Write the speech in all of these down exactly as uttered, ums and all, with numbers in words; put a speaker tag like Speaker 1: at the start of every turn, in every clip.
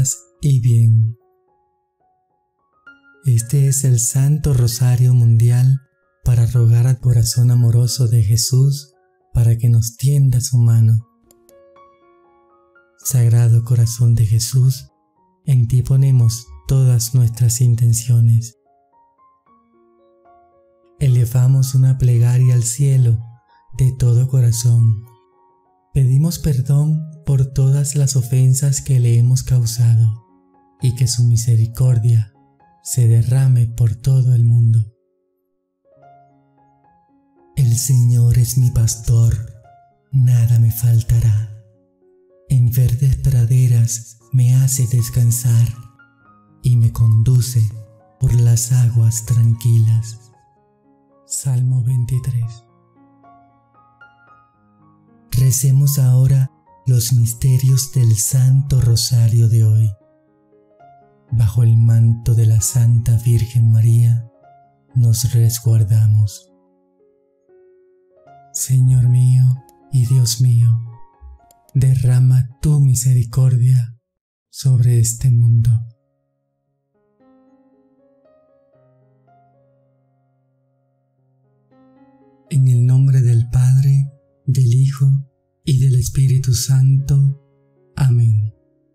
Speaker 1: paz y bien. Este es el Santo Rosario Mundial para rogar al corazón amoroso de Jesús para que nos tienda su mano. Sagrado Corazón de Jesús, en ti ponemos todas nuestras intenciones. Elevamos una plegaria al cielo de todo corazón. Pedimos perdón por todas las ofensas que le hemos causado y que su misericordia se derrame por todo el mundo. El Señor es mi pastor, nada me faltará. En verdes praderas me hace descansar y me conduce por las aguas tranquilas. Salmo veintitrés. Recemos ahora los misterios del Santo Rosario de hoy. Bajo el manto de la Santa Virgen María nos resguardamos. Señor mío y Dios mío, derrama tu misericordia sobre este mundo. En el nombre del Padre, del Hijo y del Espíritu Santo. Amén.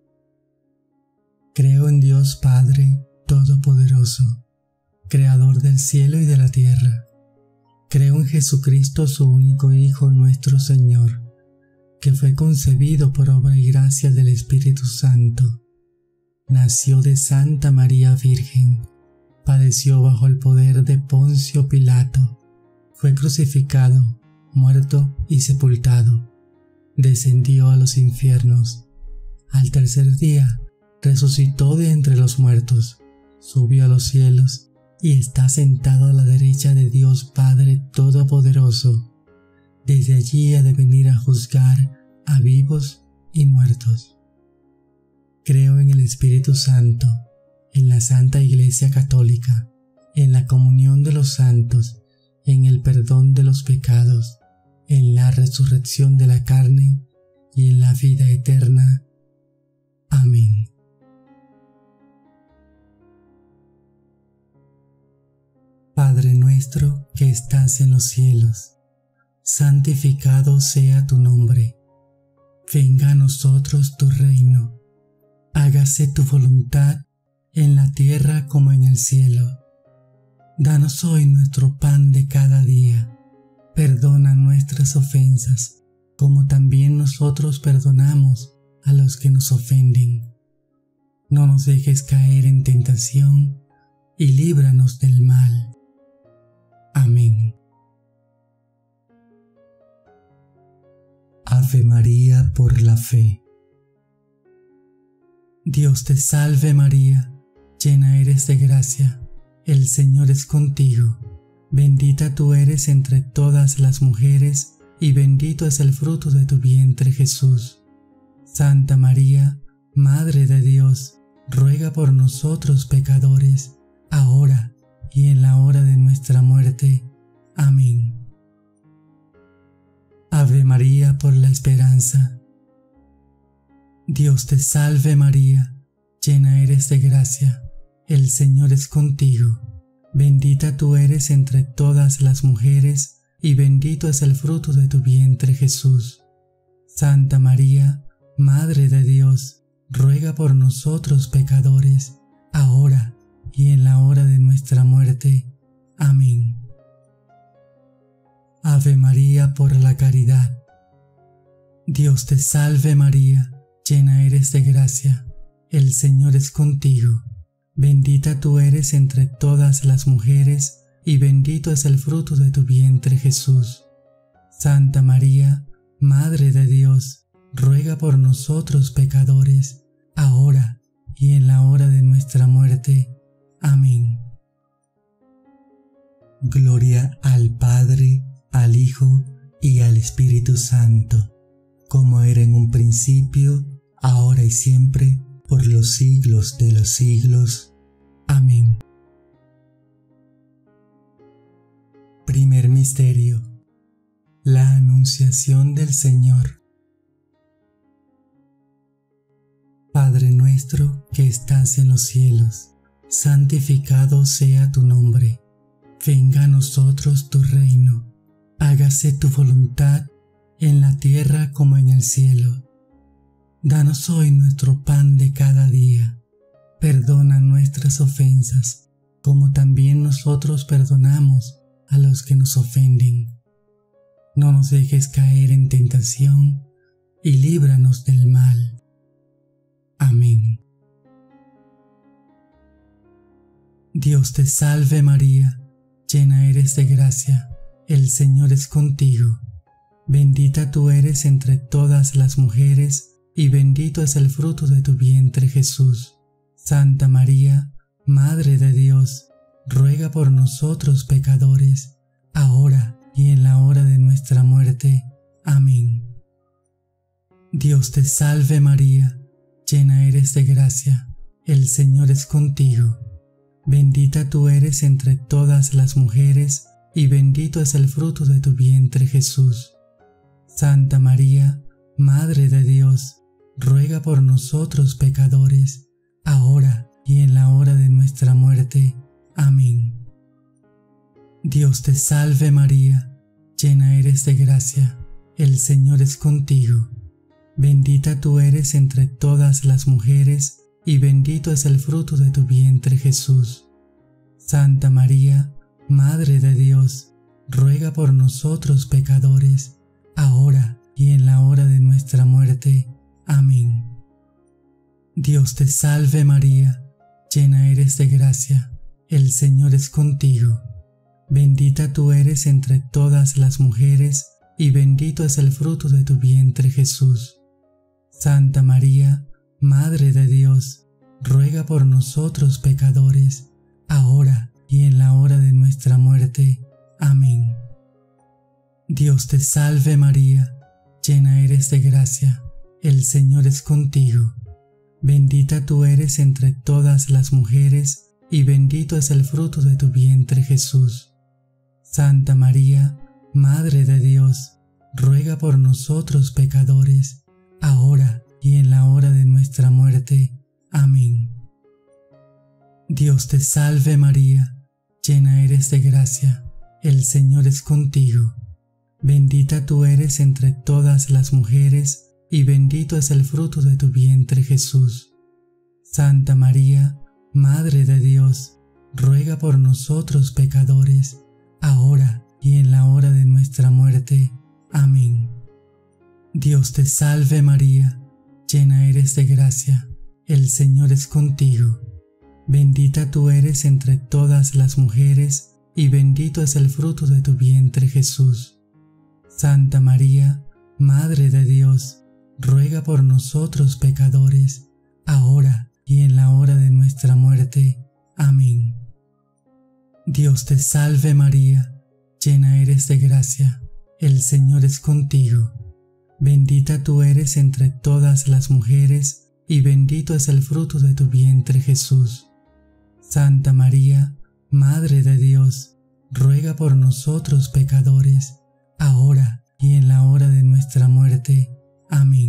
Speaker 1: Creo en Dios Padre Todopoderoso, Creador del cielo y de la tierra. Creo en Jesucristo, su único Hijo, nuestro Señor, que fue concebido por obra y gracia del Espíritu Santo. Nació de Santa María Virgen, padeció bajo el poder de Poncio Pilato, fue crucificado, muerto y sepultado, descendió a los infiernos. Al tercer día resucitó de entre los muertos, subió a los cielos y está sentado a la derecha de Dios Padre Todopoderoso. Desde allí ha de venir a juzgar a vivos y muertos. Creo en el Espíritu Santo, en la Santa Iglesia Católica, en la comunión de los santos, en el perdón de los pecados, en la resurrección de la carne y en la vida eterna. Amén. Padre nuestro que estás en los cielos, santificado sea tu nombre. Venga a nosotros tu reino. Hágase tu voluntad en la tierra como en el cielo. Danos hoy nuestro pan de cada día. Perdona nuestras ofensas, como también nosotros perdonamos a los que nos ofenden. No nos dejes caer en tentación, y líbranos del mal. Amén. Ave María por la fe. Dios te salve María, llena eres de gracia, el Señor es contigo. Bendita tú eres entre todas las mujeres, y bendito es el fruto de tu vientre Jesús. Santa María, Madre de Dios, ruega por nosotros pecadores, ahora y en la hora de nuestra muerte. Amén. Ave María por la esperanza. Dios te salve María, llena eres de gracia, el Señor es contigo. Bendita tú eres entre todas las mujeres, y bendito es el fruto de tu vientre Jesús. Santa María, Madre de Dios, ruega por nosotros pecadores, ahora y en la hora de nuestra muerte. Amén. Ave María por la caridad. Dios te salve María, llena eres de gracia, el Señor es contigo. Bendita tú eres entre todas las mujeres, y bendito es el fruto de tu vientre Jesús. Santa María, Madre de Dios, ruega por nosotros pecadores, ahora y en la hora de nuestra muerte. Amén. Gloria al Padre, al Hijo y al Espíritu Santo, como era en un principio, ahora y siempre, por los siglos de los siglos. Amén. Primer misterio: la Anunciación del Señor. Padre nuestro que estás en los cielos, santificado sea tu nombre. Venga a nosotros tu reino. Hágase tu voluntad en la tierra como en el cielo. Danos hoy nuestro pan de cada día. Perdona nuestras ofensas, como también nosotros perdonamos a los que nos ofenden. No nos dejes caer en tentación, y líbranos del mal. Amén. Dios te salve María, llena eres de gracia, el Señor es contigo. Bendita tú eres entre todas las mujeres, y bendito es el fruto de tu vientre Jesús. Santa María, Madre de Dios, ruega por nosotros pecadores, ahora y en la hora de nuestra muerte. Amén. Dios te salve María, llena eres de gracia, el Señor es contigo. Bendita tú eres entre todas las mujeres, y bendito es el fruto de tu vientre Jesús. Santa María, Madre de Dios, ruega por nosotros pecadores, ahora y en la hora de nuestra muerte. Amén. Dios te salve María, llena eres de gracia, el Señor es contigo. Bendita tú eres entre todas las mujeres, y bendito es el fruto de tu vientre Jesús. Santa María, Madre de Dios, ruega por nosotros pecadores, ahora y en la hora de nuestra muerte. Amén. Dios te salve María, llena eres de gracia, el Señor es contigo. Bendita tú eres entre todas las mujeres, y bendito es el fruto de tu vientre Jesús. Santa María, Madre de Dios, ruega por nosotros pecadores, ahora y en la hora de nuestra muerte. Amén. Dios te salve María, llena eres de gracia, el Señor es contigo. Bendita tú eres entre todas las mujeres, y bendito es el fruto de tu vientre Jesús. Santa María, Madre de Dios, ruega por nosotros pecadores, ahora y en la hora de nuestra muerte. Amén. Dios te salve María, llena eres de gracia, el Señor es contigo. Bendita tú eres entre todas las mujeres, y bendito es el fruto de tu vientre Jesús. Santa María, Madre de Dios, ruega por nosotros pecadores, ahora y en la hora de nuestra muerte. Amén. Dios te salve María, llena eres de gracia, el Señor es contigo. Bendita tú eres entre todas las mujeres, y bendito es el fruto de tu vientre Jesús. Santa María, Madre de Dios, ruega por nosotros pecadores, ahora y en la hora de nuestra muerte. Amén. Dios te salve María, llena eres de gracia, el Señor es contigo. Bendita tú eres entre todas las mujeres, y bendito es el fruto de tu vientre Jesús. Santa María, Madre de Dios, ruega por nosotros pecadores, ahora y en la hora de nuestra muerte. Amén.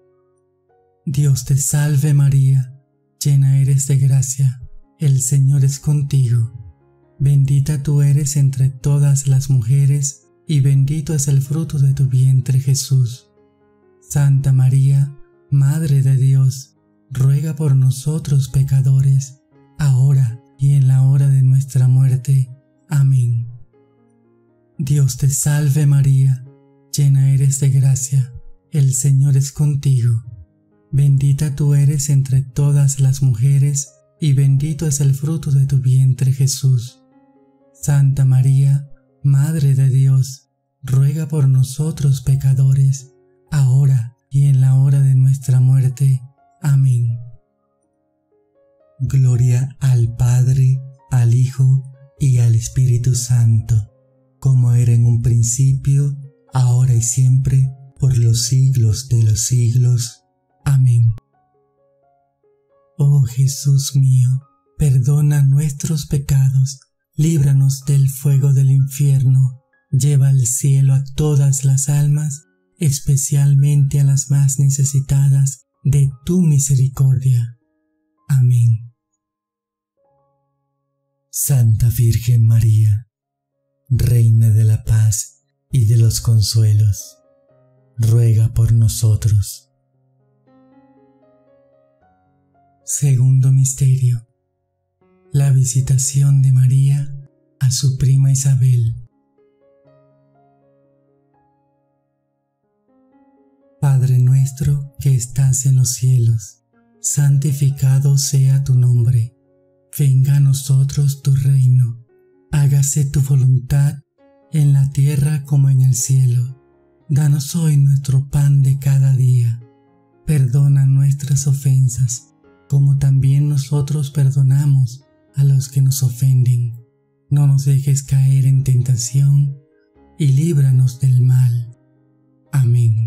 Speaker 1: Dios te salve María, llena eres de gracia, el Señor es contigo. Bendita tú eres entre todas las mujeres, y bendito es el fruto de tu vientre Jesús. Santa María, Madre de Dios, ruega por nosotros pecadores, ahora y en la hora de nuestra muerte. Amén. Dios te salve María, llena eres de gracia, el Señor es contigo. Bendita tú eres entre todas las mujeres, y bendito es el fruto de tu vientre Jesús. Santa María, Madre de Dios, ruega por nosotros pecadores, ahora y en la hora de nuestra muerte. Amén. Gloria al Padre, al Hijo y al Espíritu Santo, como era en un principio, ahora y siempre, por los siglos de los siglos. Amén. Oh Jesús mío, perdona nuestros pecados, líbranos del fuego del infierno, lleva al cielo a todas las almas, especialmente a las más necesitadas de tu misericordia. Amén. Santa Virgen María, Reina de la paz y de los consuelos, ruega por nosotros. Segundo misterio: la visitación de María a su prima Isabel. Padre nuestro que estás en los cielos, santificado sea tu nombre. Venga a nosotros tu reino. Hágase tu voluntad en la tierra como en el cielo. Danos hoy nuestro pan de cada día. Perdona nuestras ofensas, como también nosotros perdonamos a los que nos ofenden. No nos dejes caer en tentación, y líbranos del mal. Amén.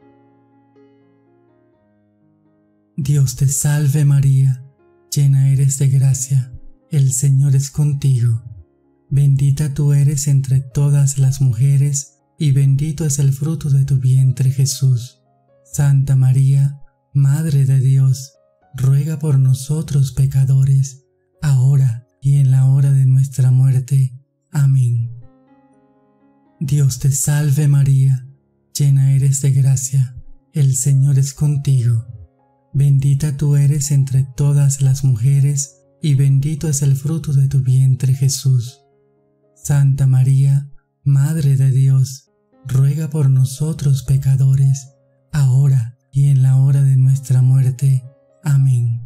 Speaker 1: Dios te salve María, llena eres de gracia, el Señor es contigo. Bendita tú eres entre todas las mujeres, y bendito es el fruto de tu vientre Jesús. Santa María, Madre de Dios, ruega por nosotros pecadores, ahora y en la hora de nuestra muerte. Amén. Dios te salve María, llena eres de gracia, el Señor es contigo. Bendita tú eres entre todas las mujeres, y bendito es el fruto de tu vientre Jesús. Santa María, Madre de Dios, ruega por nosotros pecadores, ahora y en la hora de nuestra muerte. Amén.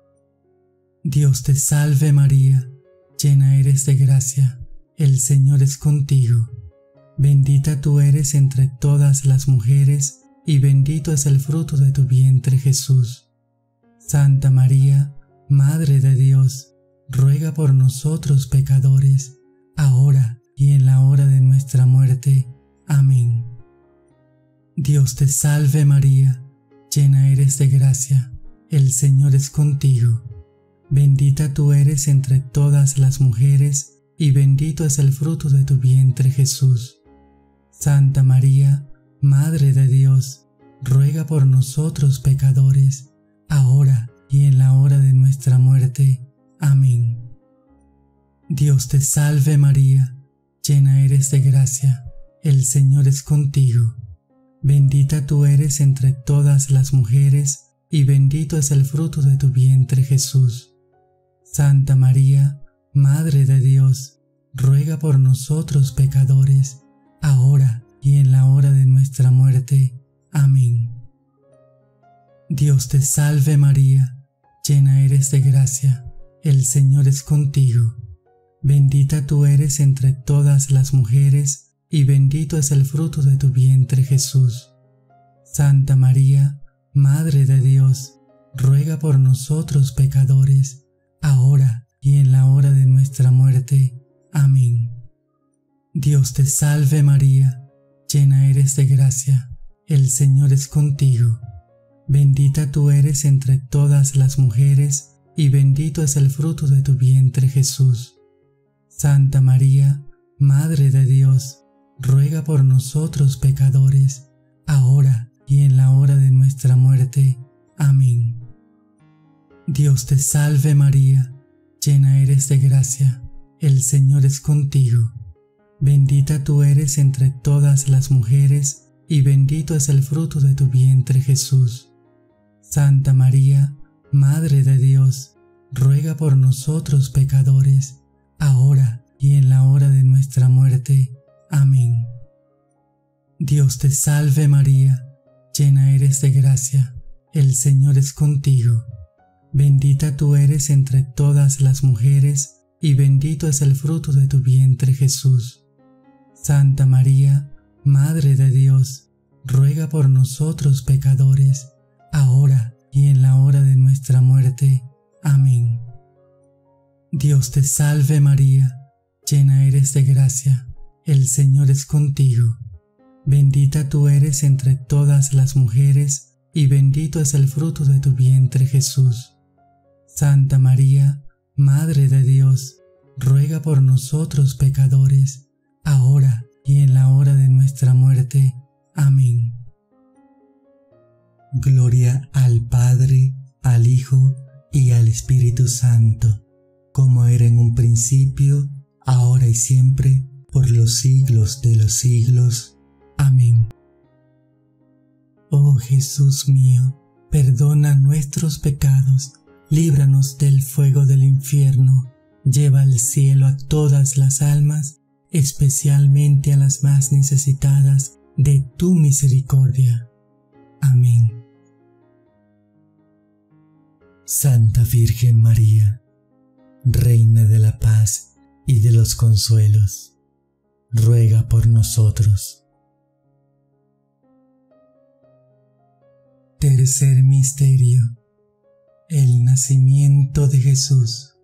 Speaker 1: Dios te salve María, llena eres de gracia, el Señor es contigo. Bendita tú eres entre todas las mujeres, y bendito es el fruto de tu vientre Jesús. Santa María, Madre de Dios, ruega por nosotros pecadores, ahora y en la hora de nuestra muerte. Amén. Dios te salve María, llena eres de gracia, el Señor es contigo. Bendita tú eres entre todas las mujeres, y bendito es el fruto de tu vientre Jesús. Santa María, Madre de Dios, ruega por nosotros pecadores, ahora y en la hora de nuestra muerte. Amén. Dios te salve María, llena eres de gracia, el Señor es contigo. Bendita tú eres entre todas las mujeres, y bendito es el fruto de tu vientre Jesús. Santa María, Madre de Dios, ruega por nosotros pecadores, ahora y en la hora de nuestra muerte. Amén. Dios te salve María, llena eres de gracia, el Señor es contigo. Bendita tú eres entre todas las mujeres, y bendito es el fruto de tu vientre Jesús. Santa María, Madre de Dios, ruega por nosotros pecadores, ahora y en la hora de nuestra muerte. Amén. Dios te salve María, llena eres de gracia, el Señor es contigo. Bendita tú eres entre todas las mujeres, y bendito es el fruto de tu vientre Jesús. Santa María, Madre de Dios, ruega por nosotros pecadores, ahora y en la hora de nuestra muerte. Amén. Dios te salve María, llena eres de gracia, el Señor es contigo. Bendita tú eres entre todas las mujeres, y bendito es el fruto de tu vientre Jesús. Santa María, Madre de Dios, ruega por nosotros pecadores, ahora y en la hora de nuestra muerte. Amén. Dios te salve María, llena eres de gracia, el Señor es contigo. Bendita tú eres entre todas las mujeres, y bendito es el fruto de tu vientre Jesús. Santa María, Madre de Dios, ruega por nosotros pecadores, ahora y en la hora de nuestra muerte. Amén. Dios te salve María, llena eres de gracia, el Señor es contigo. Bendita tú eres entre todas las mujeres, y bendito es el fruto de tu vientre Jesús. Santa María, Madre de Dios, ruega por nosotros pecadores, ahora y en la hora de nuestra muerte. Amén. Gloria al Padre, al Hijo y al Espíritu Santo, como era en un principio, ahora y siempre, por los siglos de los siglos. Amén. Oh Jesús mío, perdona nuestros pecados, líbranos del fuego del infierno, lleva al cielo a todas las almas, especialmente a las más necesitadas de tu misericordia. Amén. Santa Virgen María, Reina de la paz y de los consuelos, ruega por nosotros. Tercer misterio: el nacimiento de Jesús.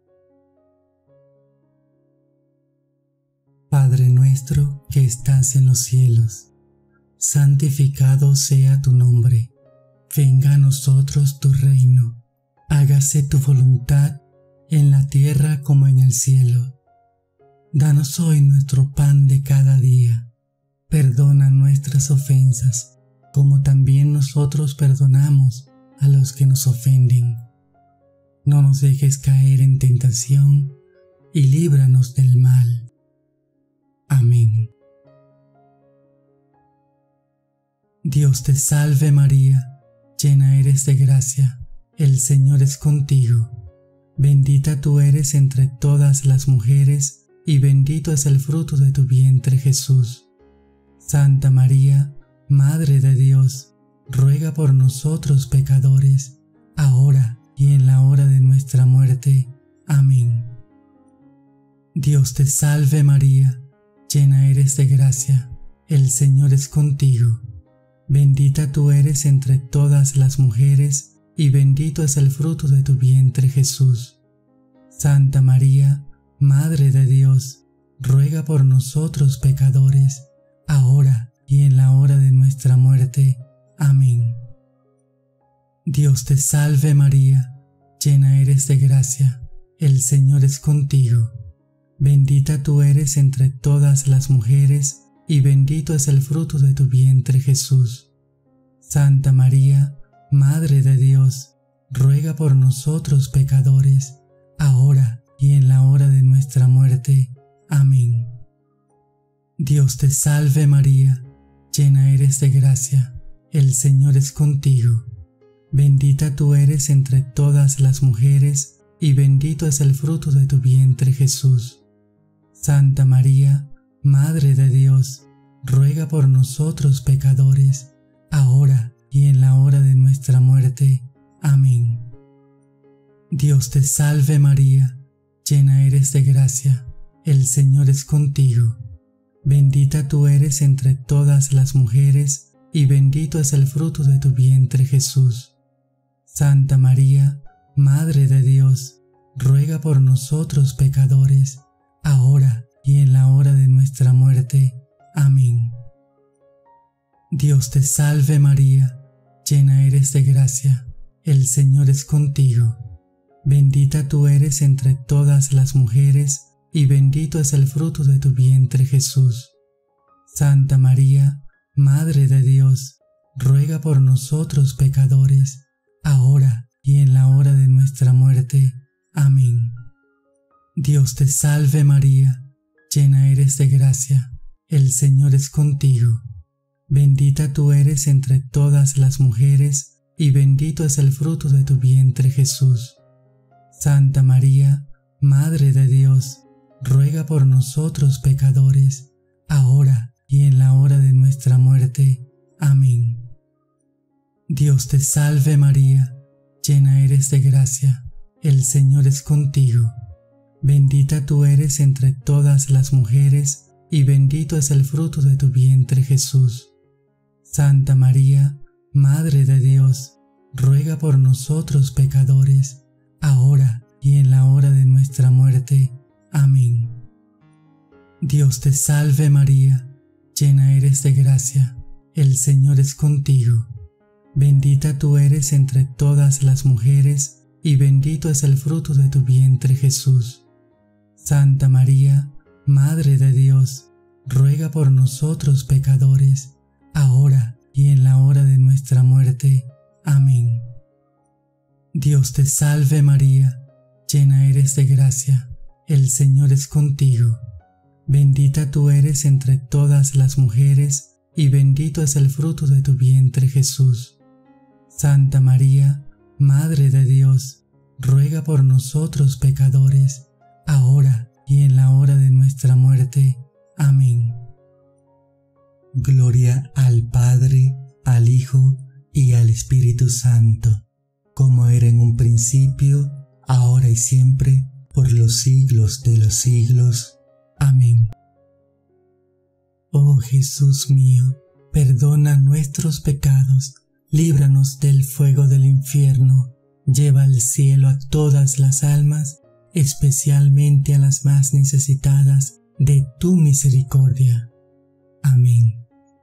Speaker 1: Padre nuestro que estás en los cielos, santificado sea tu nombre. Venga a nosotros tu reino. Hágase tu voluntad en la tierra como en el cielo. Danos hoy nuestro pan de cada día. Perdona nuestras ofensas, como también nosotros perdonamos a los que nos ofenden. No nos dejes caer en tentación, y líbranos del mal. Amén. Dios te salve María, llena eres de gracia, el Señor es contigo. Bendita tú eres entre todas las mujeres, y bendito es el fruto de tu vientre Jesús. Santa María, Madre de Dios, ruega por nosotros pecadores, ahora y en la hora de nuestra muerte. Amén. Dios te salve María, llena eres de gracia, el Señor es contigo. Bendita tú eres entre todas las mujeres, y bendito es el fruto de tu vientre Jesús. Santa María, Madre de Dios, ruega por nosotros pecadores, ahora y en la hora de nuestra muerte. Amén. Dios te salve María, llena eres de gracia, el Señor es contigo. Bendita tú eres entre todas las mujeres, y bendito es el fruto de tu vientre Jesús. Santa María, Madre de Dios, ruega por nosotros pecadores, ahora y en la hora de nuestra muerte. Amén. Dios te salve María, llena eres de gracia, el Señor es contigo. Bendita tú eres entre todas las mujeres, y bendito es el fruto de tu vientre Jesús. Santa María, Madre de Dios, ruega por nosotros pecadores, ahora y en la hora de nuestra muerte. Amén. Dios te salve María, llena eres de gracia, el Señor es contigo. Bendita tú eres entre todas las mujeres, y bendito es el fruto de tu vientre Jesús. Santa María, Madre de Dios, ruega por nosotros pecadores, ahora y en la hora de nuestra muerte. Amén. Dios te salve María, llena eres de gracia, el Señor es contigo. Bendita tú eres entre todas las mujeres, y bendito es el fruto de tu vientre Jesús. Santa María, Madre de Dios, ruega por nosotros pecadores, ahora y en la hora de nuestra muerte. Amén. Dios te salve María, llena eres de gracia, el Señor es contigo. Bendita tú eres entre todas las mujeres, y bendito es el fruto de tu vientre Jesús. Santa María, Madre de Dios, ruega por nosotros pecadores, ahora y en la hora de nuestra muerte. Amén. Dios te salve María, llena eres de gracia, el Señor es contigo. Bendita tú eres entre todas las mujeres, y bendito es el fruto de tu vientre Jesús. Santa María, Madre de Dios, ruega por nosotros pecadores, ahora y en la hora de nuestra muerte. Amén. Dios te salve María, llena eres de gracia, el Señor es contigo. Bendita tú eres entre todas las mujeres, y bendito es el fruto de tu vientre Jesús. Santa María, Madre de Dios, ruega por nosotros pecadores, ahora y en la hora de nuestra muerte. muerte. Amén. Dios te salve María, llena eres de gracia, el Señor es contigo. Bendita tú eres entre todas las mujeres, y bendito es el fruto de tu vientre Jesús. Santa María, Madre de Dios, ruega por nosotros pecadores, ahora y en la hora de nuestra muerte. Amén. Gloria al Padre, al Hijo y al Espíritu Santo, como era en un principio, ahora y siempre, por los siglos de los siglos. Amén. Oh Jesús mío, perdona nuestros pecados, líbranos del fuego del infierno, lleva al cielo a todas las almas, especialmente a las más necesitadas de tu misericordia. Amén.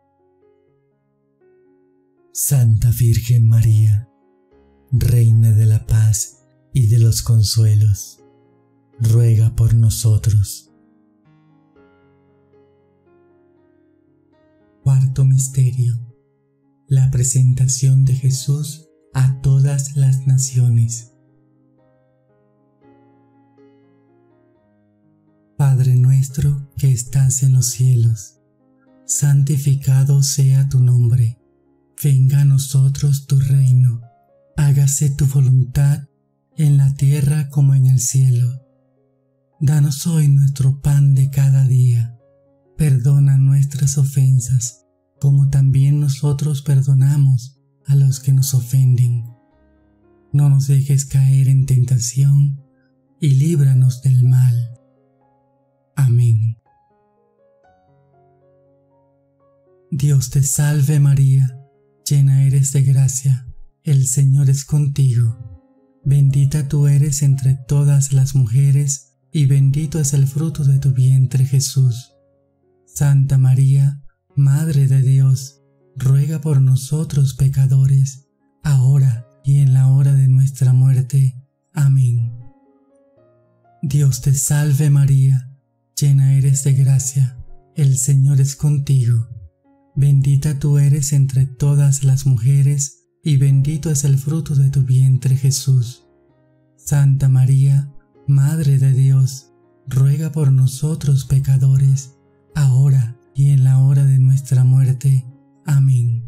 Speaker 1: Santa Virgen María, Reina de la paz y de los consuelos, ruega por nosotros. Cuarto misterio: la presentación de Jesús a todas las naciones. Padre nuestro que estás en los cielos, santificado sea tu nombre. Venga a nosotros tu reino. Hágase tu voluntad en la tierra como en el cielo. Danos hoy nuestro pan de cada día. Perdona nuestras ofensas, como también nosotros perdonamos a los que nos ofenden. No nos dejes caer en tentación, y líbranos del mal. Amén. Dios te salve María, llena eres de gracia, el Señor es contigo. Bendita tú eres entre todas las mujeres, y bendito es el fruto de tu vientre Jesús. Santa María, Madre de Dios, ruega por nosotros pecadores, ahora y en la hora de nuestra muerte. Amén. Dios te salve María, llena eres de gracia, el Señor es contigo. Bendita tú eres entre todas las mujeres, y bendito es el fruto de tu vientre Jesús. Santa María, Madre de Dios, ruega por nosotros pecadores, ahora y en la hora de nuestra muerte. Amén.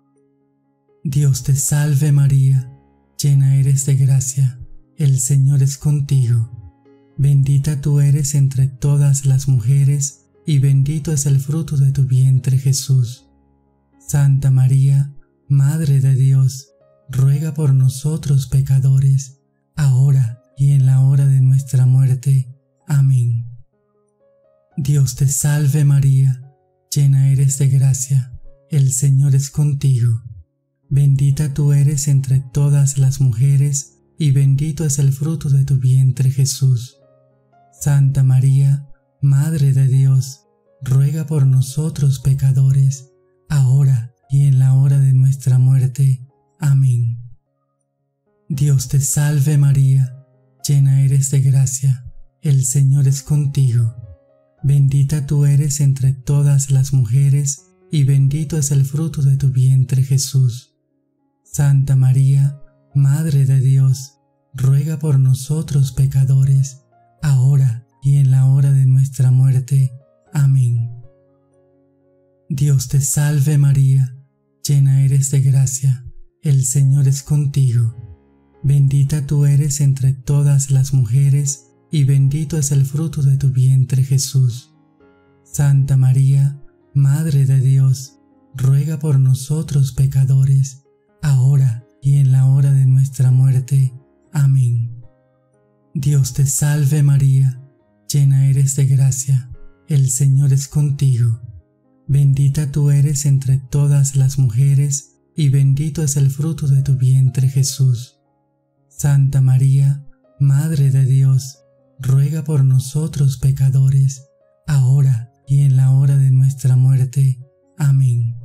Speaker 1: Dios te salve María, llena eres de gracia, el Señor es contigo. Bendita tú eres entre todas las mujeres, y bendito es el fruto de tu vientre Jesús. Santa María, Madre de Dios, ruega por nosotros pecadores, ahora y en la hora de nuestra muerte. Amén. Dios te salve María, llena eres de gracia, el Señor es contigo. Bendita tú eres entre todas las mujeres, y bendito es el fruto de tu vientre Jesús. Santa María, Madre de Dios, ruega por nosotros pecadores, ahora y en la hora de nuestra muerte. Amén. Dios te salve María, llena eres de gracia, el Señor es contigo. Bendita tú eres entre todas las mujeres, y bendito es el fruto de tu vientre Jesús. Santa María, Madre de Dios, ruega por nosotros pecadores, ahora y en la hora de nuestra muerte. Amén. Dios te salve María, llena eres de gracia, el Señor es contigo. Bendita tú eres entre todas las mujeres, y bendito es el fruto de tu vientre Jesús. Santa María, Madre de Dios, ruega por nosotros pecadores, ahora y en la hora de nuestra muerte. Amén. Dios te salve María, llena eres de gracia, el Señor es contigo. Bendita tú eres entre todas las mujeres, y bendito es el fruto de tu vientre Jesús. Santa María, Madre de Dios, ruega por nosotros pecadores, ahora y en la hora de nuestra muerte. Amén.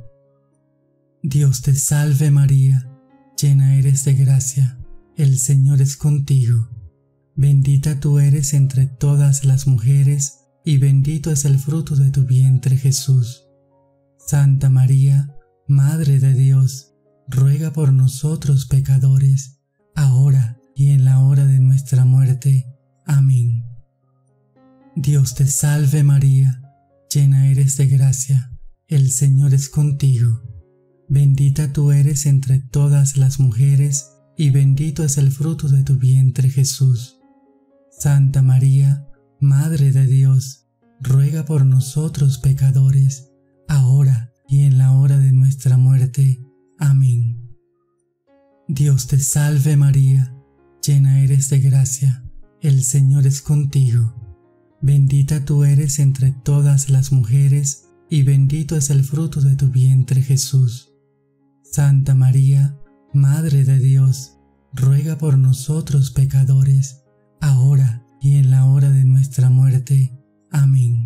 Speaker 1: Dios te salve María, llena eres de gracia, el Señor es contigo. Bendita tú eres entre todas las mujeres, y bendito es el fruto de tu vientre Jesús. Santa María, Madre de Dios, ruega ruega por nosotros pecadores, ahora y en la hora de nuestra muerte. Amén. Dios te salve María, llena eres de gracia, el Señor es contigo. Bendita tú eres entre todas las mujeres, y bendito es el fruto de tu vientre Jesús. Santa María, Madre de Dios, ruega por nosotros pecadores, ahora y en la hora de nuestra muerte. Amén. Dios te salve María, llena eres de gracia, el Señor es contigo. Bendita tú eres entre todas las mujeres, y bendito es el fruto de tu vientre Jesús. Santa María, Madre de Dios, ruega por nosotros pecadores, ahora y en la hora de nuestra muerte. Amén.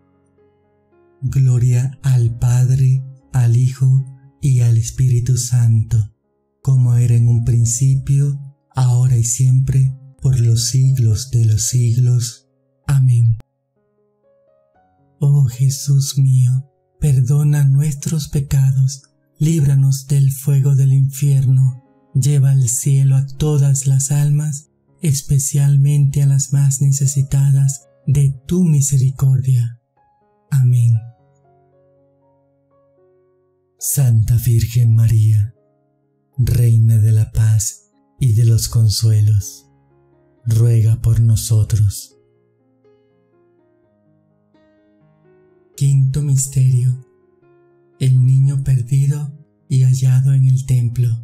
Speaker 1: Gloria al Padre, al Hijo y al Espíritu Santo, como era en un principio, ahora y siempre, por los siglos de los siglos. Amén. Oh Jesús mío, perdona nuestros pecados, líbranos del fuego del infierno, lleva al cielo a todas las almas, especialmente a las más necesitadas de tu misericordia. Amén. Santa Virgen María, Reina de la paz y de los consuelos, ruega por nosotros. Quinto misterio: el niño perdido y hallado en el templo.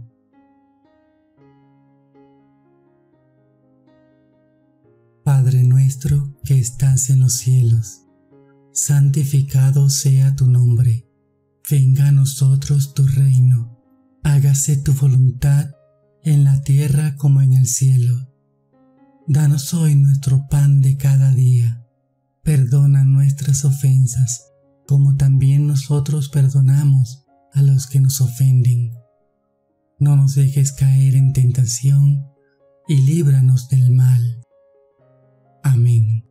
Speaker 1: Padre nuestro que estás en los cielos, santificado sea tu nombre. Venga a nosotros tu reino. Hágase tu voluntad en la tierra como en el cielo. Danos hoy nuestro pan de cada día. Perdona nuestras ofensas, como también nosotros perdonamos a los que nos ofenden. No nos dejes caer en tentación, y líbranos del mal. Amén.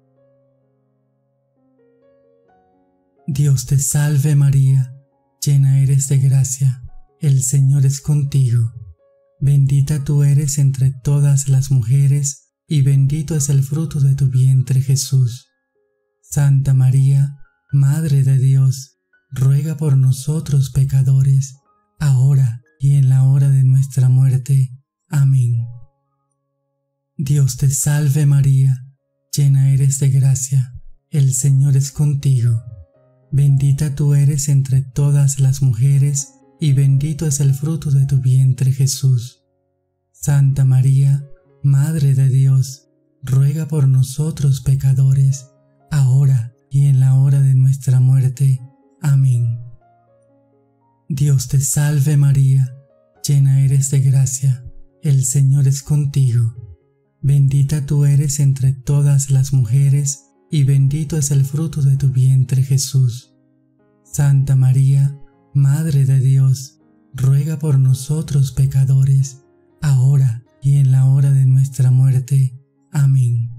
Speaker 1: Dios te salve María, llena eres de gracia, el Señor es contigo. Bendita tú eres entre todas las mujeres, y bendito es el fruto de tu vientre Jesús. Santa María, Madre de Dios, ruega por nosotros pecadores, ahora y en la hora de nuestra muerte. Amén. Dios te salve María, llena eres de gracia, el Señor es contigo. Bendita tú eres entre todas las mujeres, y bendito es el fruto de tu vientre Jesús. Santa María, Madre de Dios, ruega por nosotros pecadores, ahora y en la hora de nuestra muerte. Amén. Dios te salve María, llena eres de gracia, el Señor es contigo. Bendita tú eres entre todas las mujeres, y bendito es el fruto de tu vientre Jesús. Santa María, Madre de Dios, ruega por nosotros pecadores, ahora y en la hora de nuestra muerte. Amén.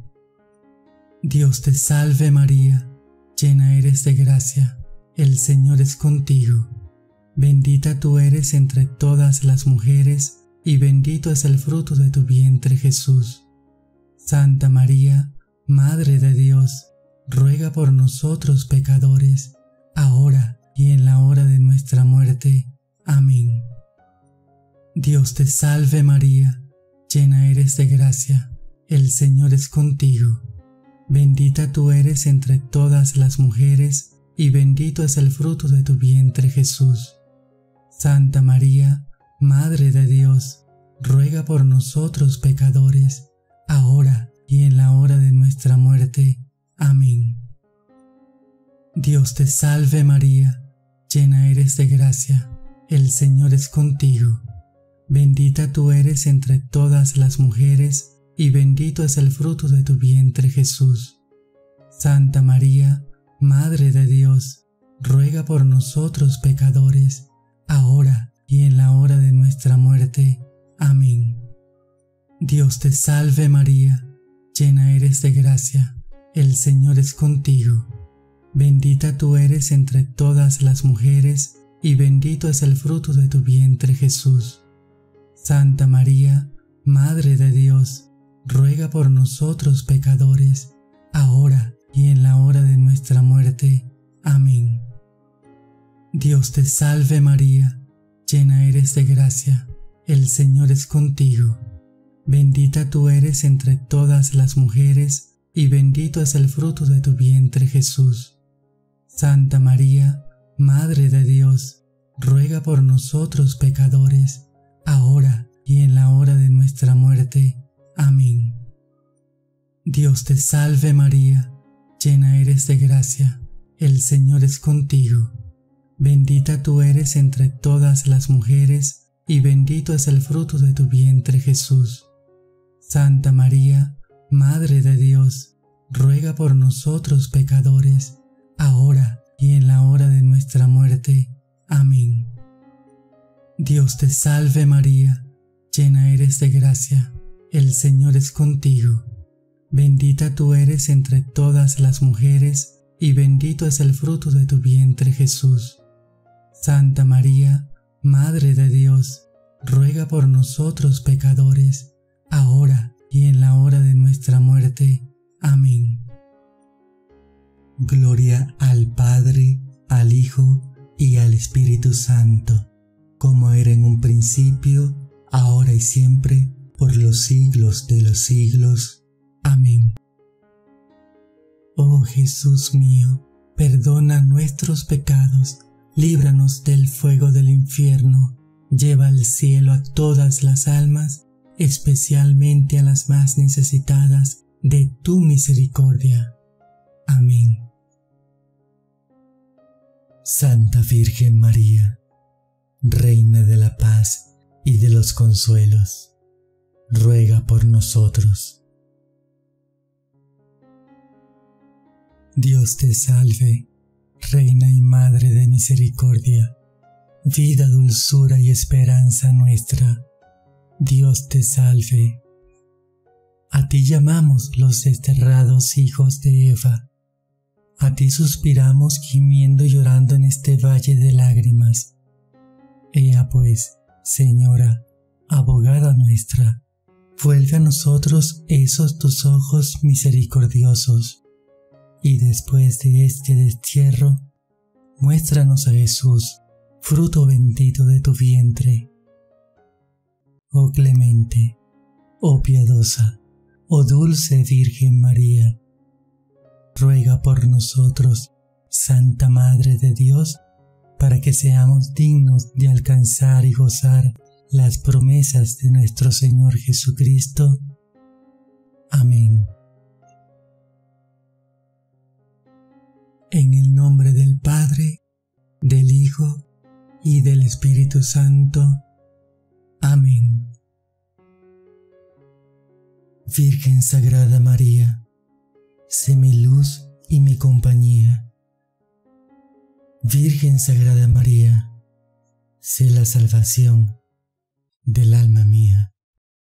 Speaker 1: Dios te salve María, llena eres de gracia, el Señor es contigo. Bendita tú eres entre todas las mujeres, y bendito es el fruto de tu vientre Jesús. Santa María, Madre de Dios, ruega por nosotros pecadores, ahora y en la hora de nuestra muerte. Amén. Dios te salve María, llena eres de gracia, el Señor es contigo. Bendita tú eres entre todas las mujeres, y bendito es el fruto de tu vientre Jesús. Santa María, Madre de Dios, ruega por nosotros pecadores, ahora y en la hora de nuestra muerte. Amén. Dios te salve María, llena eres de gracia, el Señor es contigo. Bendita tú eres entre todas las mujeres, y bendito es el fruto de tu vientre Jesús. Santa María, Madre de Dios, ruega por nosotros pecadores, ahora y en la hora de nuestra muerte. Amén. Dios te salve María, llena eres de gracia, el Señor es contigo. Bendita tú eres entre todas las mujeres, y bendito es el fruto de tu vientre Jesús. Santa María, Madre de Dios, ruega por nosotros pecadores, ahora y en la hora de nuestra muerte. Amén. Dios te salve María, llena eres de gracia, el Señor es contigo. Bendita tú eres entre todas las mujeres, y bendito es el fruto de tu vientre Jesús. Santa María, Madre de Dios, ruega por nosotros pecadores, ahora y en la hora de nuestra muerte. Amén. Dios te salve María, llena eres de gracia, el Señor es contigo. Bendita tú eres entre todas las mujeres, y bendito es el fruto de tu vientre Jesús. Santa María, Madre de Dios, ruega por nosotros pecadores, ahora y en la hora de nuestra muerte. Amén. Dios te salve María, llena eres de gracia, el Señor es contigo. Bendita tú eres entre todas las mujeres, y bendito es el fruto de tu vientre Jesús. Santa María, Madre de Dios, ruega por nosotros pecadores, ahora y en la hora de nuestra muerte. Amén. Gloria al Padre, al Hijo y al Espíritu Santo, como era en un principio, ahora y siempre, por los siglos de los siglos. Amén. Oh Jesús mío, perdona nuestros pecados, líbranos del fuego del infierno, lleva al cielo a todas las almas, especialmente a las más necesitadas de tu misericordia. Amén. Santa Virgen María, Reina de la paz y de los consuelos, ruega por nosotros. Dios te salve, Reina y Madre de misericordia, vida, dulzura y esperanza nuestra. Dios te salve. A ti llamamos los desterrados hijos de Eva. A ti suspiramos gimiendo y llorando en este valle de lágrimas. Ea pues, Señora, abogada nuestra, vuelve a nosotros esos tus ojos misericordiosos, y después de este destierro, muéstranos a Jesús, fruto bendito de tu vientre. Oh clemente, oh piadosa, oh dulce Virgen María, ruega por nosotros, Santa Madre de Dios, para que seamos dignos de alcanzar y gozar las promesas de nuestro Señor Jesucristo. Amén. En el nombre del Padre, del Hijo y del Espíritu Santo. Amén. Virgen Sagrada María, sé mi luz y mi compañía. Virgen Sagrada María, sé la salvación del alma mía.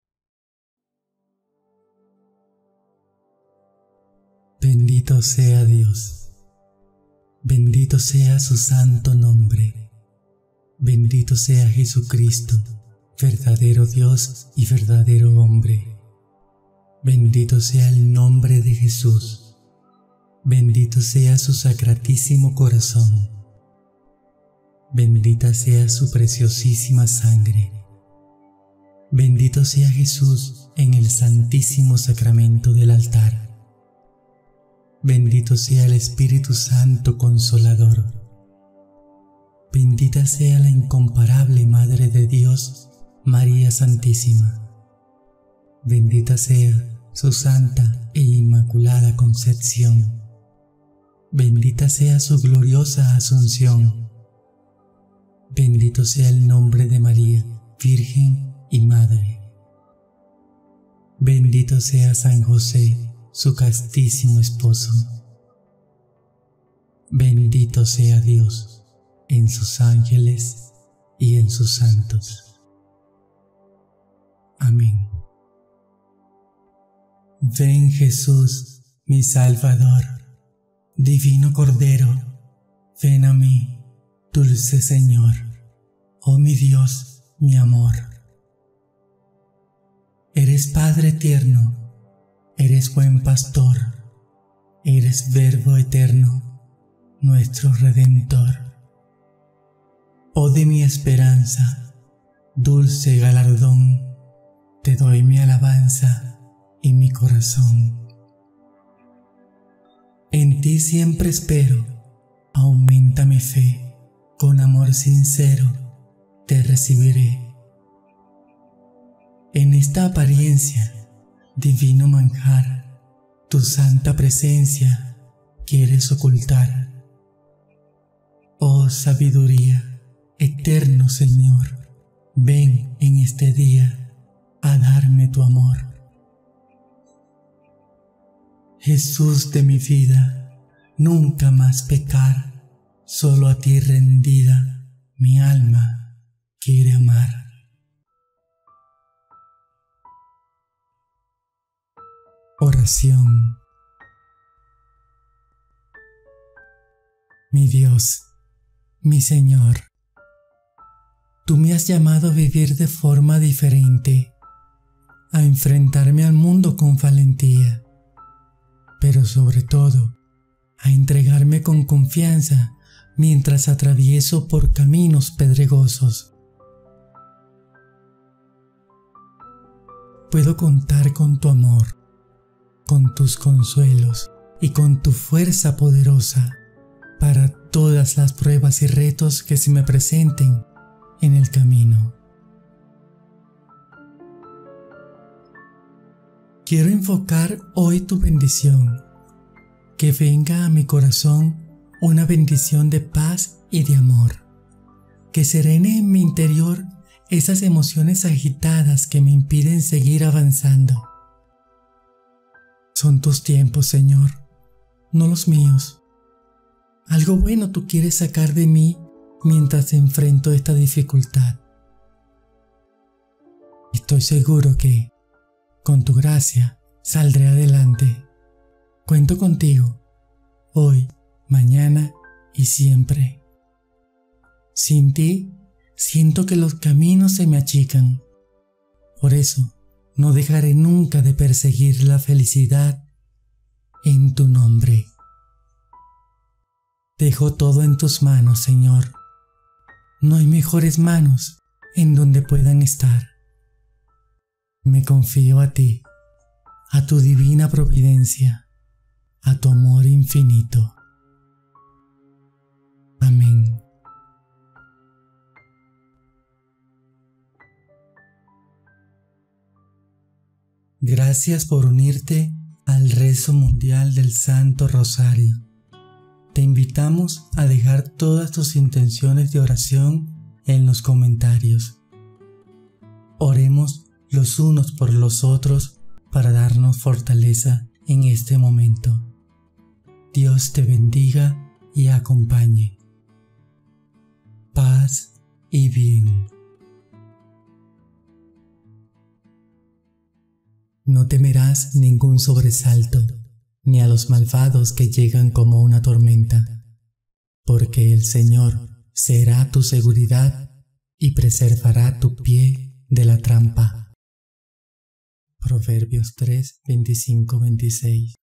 Speaker 1: Bendito sea Dios, bendito sea su santo nombre, bendito sea Jesucristo, verdadero Dios y verdadero hombre. Bendito sea el nombre de Jesús, bendito sea su sacratísimo corazón, bendita sea su preciosísima sangre. Bendito sea Jesús en el santísimo sacramento del altar. Bendito sea el Espíritu Santo Consolador. Bendita sea la incomparable Madre de Dios, María Santísima. Bendita sea su santa e inmaculada concepción. Bendita sea su gloriosa asunción. Bendito sea el nombre de María, Virgen y Madre. Bendito sea San José, su castísimo esposo. Bendito sea Dios en sus ángeles y en sus santos. Amén. Ven Jesús, mi Salvador, Divino Cordero, ven a mí, dulce Señor, oh mi Dios, mi amor. Eres Padre tierno, eres buen pastor, eres Verbo eterno, nuestro Redentor. Oh de mi esperanza, dulce galardón, te doy mi alabanza y mi corazón. En ti siempre espero, aumenta mi fe, con amor sincero te recibiré. En esta apariencia, divino manjar, tu santa presencia quieres ocultar. Oh sabiduría, eterno Señor, ven en este día a darme tu amor. Jesús de mi vida, nunca más pecar, solo a ti rendida, mi alma quiere amar. Oración. Mi Dios, mi Señor, tú me has llamado a vivir de forma diferente, a enfrentarme al mundo con valentía, pero sobre todo, a entregarme con confianza mientras atravieso por caminos pedregosos. Puedo contar con tu amor, con tus consuelos y con tu fuerza poderosa para todas las pruebas y retos que se me presenten en el camino. Quiero invocar hoy tu bendición, que venga a mi corazón una bendición de paz y de amor, que serene en mi interior esas emociones agitadas que me impiden seguir avanzando. Son tus tiempos, Señor, no los míos. Algo bueno tú quieres sacar de mí mientras enfrento esta dificultad. Estoy seguro que, con tu gracia, saldré adelante. Cuento contigo, hoy, mañana y siempre. Sin ti, siento que los caminos se me achican. Por eso, no dejaré nunca de perseguir la felicidad en tu nombre. Dejo todo en tus manos, Señor. No hay mejores manos en donde puedan estar. Me confío a ti, a tu divina providencia, a tu amor infinito. Amén. Gracias por unirte al rezo mundial del Santo Rosario. Te invitamos a dejar todas tus intenciones de oración en los comentarios. Oremos los unos por los otros para darnos fortaleza en este momento. Dios te bendiga y acompañe. Paz y bien. No temerás ningún sobresalto, ni a los malvados que llegan como una tormenta, porque el Señor será tu seguridad y preservará tu pie de la trampa. Proverbios tres, veinticinco, veintiséis.